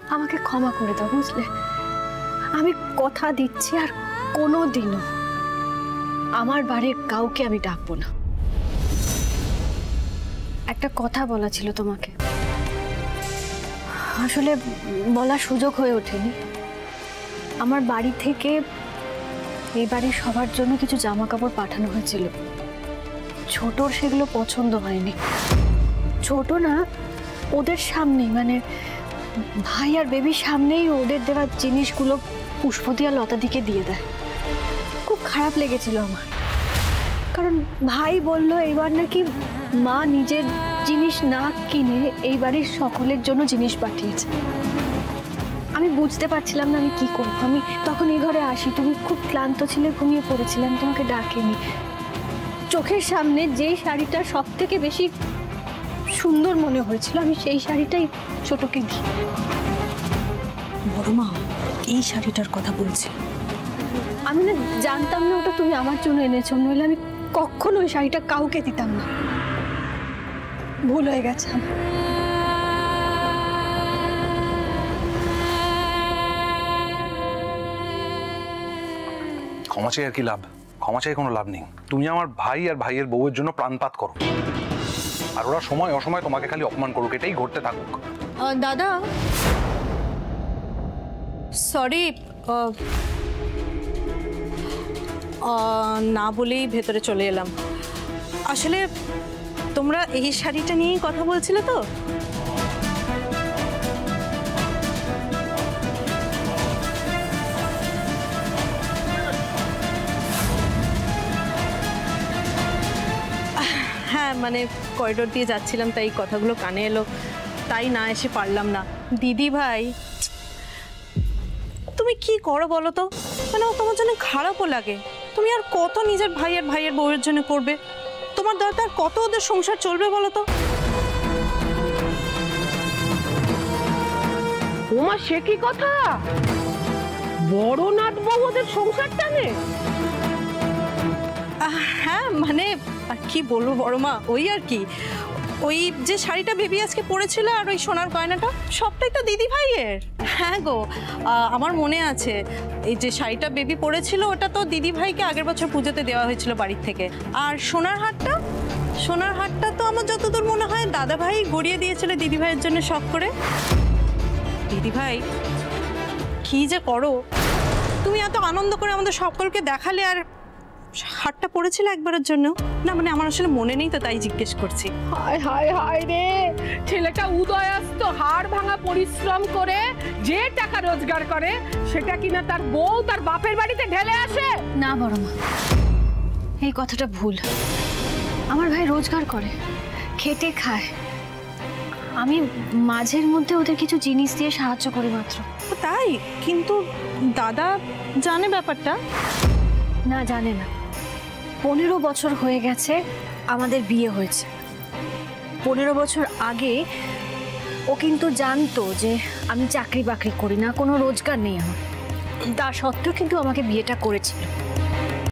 আমাকে ক্ষমা করে দাও, বুঝলে? আমি কথা দিচ্ছি আর কোনোদিনও আমার বাড়ির কাউকে আমি ডাকবো না। একটা কথা বলা ছিল তোমাকে, আসলে বলার সুযোগ হয়ে ওঠেনি। আমার বাড়ি থেকে এই বাড়ির সবার জন্য কিছু জামা কাপড় পাঠানো হয়েছিল। ছোটর সেগুলো পছন্দ হয়নি। ছোট না, ওদের সামনেই, মানে ভাই আর বেবির সামনেই ওদের দেওয়া জিনিসগুলো পুষ্পদি আর লতাদিকে দিয়ে দেয়। খুব খারাপ লেগেছিল আমার, কারণ ভাই বলল এইবার নাকি মা নিজের জিনিস না কিনে এই বাড়ির সকলের জন্য জিনিস পাঠিয়েছে। আমি বুঝতে পারছিলাম না আমি কি করবো। আমি তখন এই ঘরে আসি, তুমি খুব ক্লান্ত ছিলে, ঘুমিয়ে পড়েছিলাম, তোমাকে ডাকিনি। চোখের সামনে যেই শাড়িটা সব থেকে বেশি সুন্দর মনে হয়েছিল, আমি সেই শাড়িটাই ছোটকে দিই। বড় মা এই শাড়িটার কথা বলছি। আমি না জানতাম না ওটা তুমি আমার জন্য এনেছো, নইলে আমি কখনো ওই শাড়িটা কাউকে দিতাম না। ভুল হয়ে গেছে আমার। ক্ষমা চাই আর কি লাভ? ক্ষমা চাই কোনো লাভ নেই। তুমি আমার ভাই আর ভাইয়ের বউয়ের জন্য প্রাণপাত করো, আর ওরা সময় অসময় তোমাকে খালি অপমান করুক, এটাই ঘটতে থাকুক। দাদা সরি, না বলেই ভেতরে চলে এলাম। আসলে তোমরা এই শাড়িটা নিয়েই কথা বলছিলে তো? হ্যাঁ, মানে করিডোর দিয়ে যাচ্ছিলাম, তাই কথাগুলো কানে এলো, তাই না এসে পারলাম না। দিদি ভাই তুমি কি করো বলো তো? মানে তোমার জন্য খারাপও লাগে। তুমি আর কত নিজের ভাই আর ভাইয়ের বউয়ের জন্য করবে? তোমার দরকার কত ওদের সংসার চলবে বলো তো? ওমা, সে কি কথা? বড় নাথ বউ ওদের সংসার টানে? হ্যাঁ, মানে আর কি বলবো বড় মা, ওই আর কি, ওই যে শাড়িটা বেবি আজকে পরেছিল আর ওই সোনার গয়নাটা সবটাই তো দিদি ভাইয়ের। হ্যাঁ গো, আমার মনে আছে এই যে শাড়িটা বেবি পরেছিল ওটা তো দিদি ভাইকে আগের বছর পুজোতে দেওয়া হয়েছিল বাড়ির থেকে। আর সোনার হারটা তো আমার যতদূর মনে হয় দাদা ভাই গড়িয়ে দিয়েছিল দিদি ভাইয়ের জন্য শখ করে। দিদি ভাই কি যে করো তুমি, এত আনন্দ করে আমাদের সকলকে দেখালে, আর হারটা পড়েছিল একবারের জন্য না? মানে আমার আসলে মনে নেই তো, তাই জিজ্ঞেস করছি। হায় হায় হায় রে, ছেলেটা উদয়াস্ত হাড় ভাঙা পরিশ্রম করে যে টাকা রোজগার করে সেটা কিনা তার বউ তার বাপের বাড়িতে ঢেলে আসে? না বড় মা, এই কথাটা ভুল। আমার ভাই রোজগার করে, খেটে খায়। আমি মাঝের মধ্যে ওদের কিছু জিনিস দিয়ে সাহায্য করি মাত্র। তাই? কিন্তু দাদা জানে ব্যাপারটা? না, জানে না। 15 বছর হয়ে গেছে আমাদের বিয়ে হয়েছে। 15 বছর আগে ও কিন্তু জানতো যে আমি চাকরি বাকরি করি না, কোনো রোজগার নেই আমার। তা সত্ত্বেও কিন্তু আমাকে বিয়েটা করেছিল।